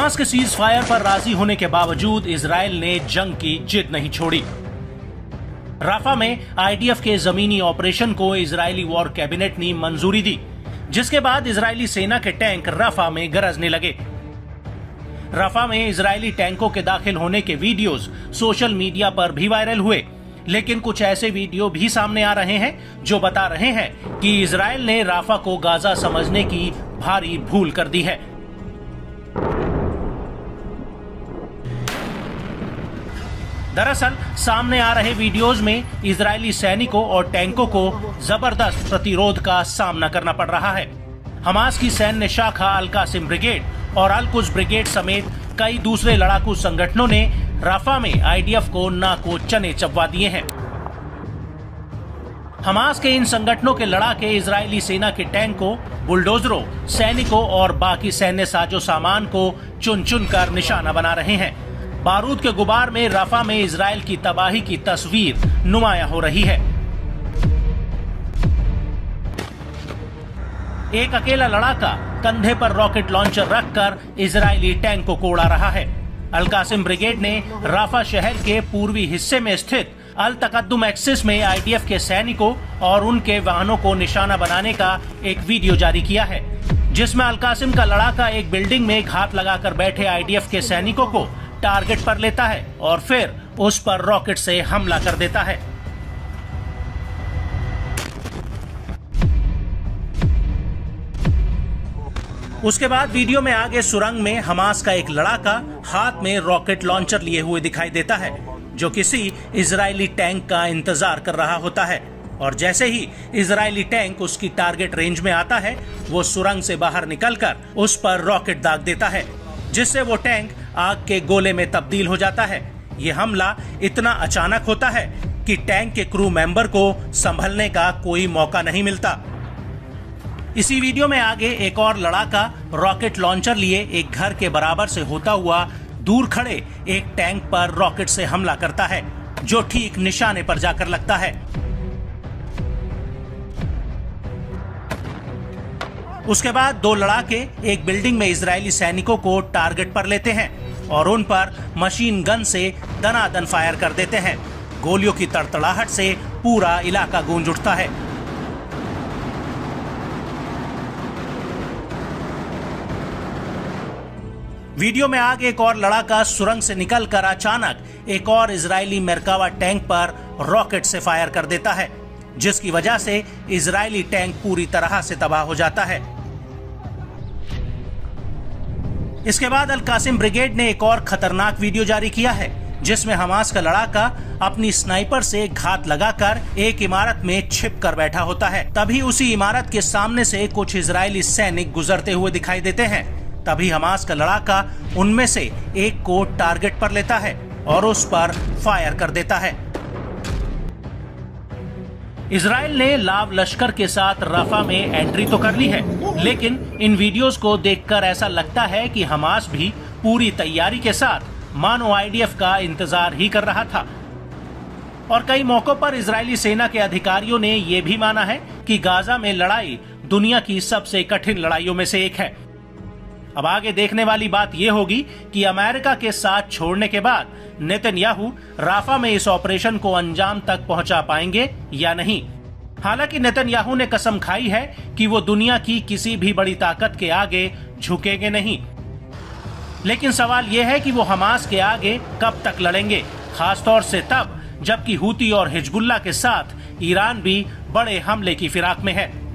Hamas के cease fire पर राजी होने के बावजूद इजराइल ने जंग की जिद नहीं छोड़ी। राफा में आईडीएफ के जमीनी ऑपरेशन को इजरायली वॉर कैबिनेट ने मंजूरी दी, जिसके बाद इजरायली सेना के टैंक राफा में गरजने लगे। राफा में इजरायली टैंकों के दाखिल होने के वीडियोस सोशल मीडिया पर भी वायरल हुए, लेकिन कुछ ऐसे वीडियो भी सामने आ रहे हैं जो बता रहे हैं कि इजराइल ने राफा को गाजा समझने की भारी भूल कर दी है। दरअसल सामने आ रहे वीडियोस में इजरायली सैनिकों और टैंकों को जबरदस्त प्रतिरोध का सामना करना पड़ रहा है। हमास की सैन्य शाखा अल कासिम ब्रिगेड और अल कुद्स ब्रिगेड समेत कई दूसरे लड़ाकू संगठनों ने राफा में आईडीएफ को नाको चने चबवा दिए हैं। हमास के इन संगठनों के लड़ाके इजरायली सेना के टैंकों, बुलडोजरों, सैनिकों और बाकी सैन्य साजो सामान को चुन चुन कर निशाना बना रहे हैं। बारूद के गुबार में राफा में इजराइल की तबाही की तस्वीर नुमाया हो रही है। एक अकेला लड़ाका कंधे पर रॉकेट लॉन्चर रखकर इजरायली टैंक को कोड़ा रहा है। अल कासिम ब्रिगेड ने राफा शहर के पूर्वी हिस्से में स्थित अल तकद्दुम एक्सिस में आईडीएफ के सैनिकों और उनके वाहनों को निशाना बनाने का एक वीडियो जारी किया है, जिसमें अल कासिम का लड़ाका एक बिल्डिंग में घात लगाकर बैठे आईडीएफ के सैनिकों को टारगेट पर लेता है और फिर उस पर रॉकेट से हमला कर देता है। उसके बाद वीडियो में आगे सुरंग में हमास का एक लड़ाका हाथ में रॉकेट लॉन्चर लिए हुए दिखाई देता है, जो किसी इजरायली टैंक का इंतजार कर रहा होता है। और जैसे ही इजरायली टैंक उसकी टारगेट रेंज में आता है, वो सुरंग से बाहर निकलकर उस पर रॉकेट दाग देता है, जिससे वो टैंक आग के गोले में तब्दील हो जाता है। ये हमला इतना अचानक होता है कि टैंक के क्रू मेंबर को संभलने का कोई मौका नहीं मिलता। इसी वीडियो में आगे एक और लड़ाका रॉकेट लॉन्चर लिए एक घर के बराबर से होता हुआ दूर खड़े एक टैंक पर रॉकेट से हमला करता है, जो ठीक निशाने पर जाकर लगता है। उसके बाद दो लड़ाके एक बिल्डिंग में इजरायली सैनिकों को टारगेट पर लेते हैं और उन पर मशीन गन से दनादन फायर कर देते हैं। गोलियों की तड़तड़ाहट से पूरा इलाका गूंज उठता है। वीडियो में आगे एक और लड़ाका सुरंग से निकलकर अचानक एक और इजरायली मेरकावा टैंक पर रॉकेट से फायर कर देता है, जिसकी वजह से इजरायली टैंक पूरी तरह से तबाह हो जाता है। इसके बाद अल कासिम ब्रिगेड ने एक और खतरनाक वीडियो जारी किया है, जिसमें हमास का लड़ाका अपनी स्नाइपर से घात लगाकर एक इमारत में छिप कर बैठा होता है। तभी उसी इमारत के सामने से कुछ इजरायली सैनिक गुजरते हुए दिखाई देते हैं। तभी हमास का लड़ाका उनमें से एक को टारगेट पर लेता है और उस पर फायर कर देता है। इजराइल ने लाव लश्कर के साथ राफा में एंट्री तो कर ली है, लेकिन इन वीडियोस को देखकर ऐसा लगता है कि हमास भी पूरी तैयारी के साथ मानो आईडीएफ का इंतजार ही कर रहा था। और कई मौकों पर इजरायली सेना के अधिकारियों ने यह भी माना है कि गाजा में लड़ाई दुनिया की सबसे कठिन लड़ाइयों में से एक है। अब आगे देखने वाली बात यह होगी कि अमेरिका के साथ छोड़ने के बाद नेतन्याहू राफा में इस ऑपरेशन को अंजाम तक पहुंचा पाएंगे या नहीं। हालांकि नेतन्याहू ने कसम खाई है कि वो दुनिया की किसी भी बड़ी ताकत के आगे झुकेंगे नहीं, लेकिन सवाल यह है कि वो हमास के आगे कब तक लड़ेंगे, खासतौर से तब जबकि हूती और हिजबुल्लाह के साथ ईरान भी बड़े हमले की फिराक में है।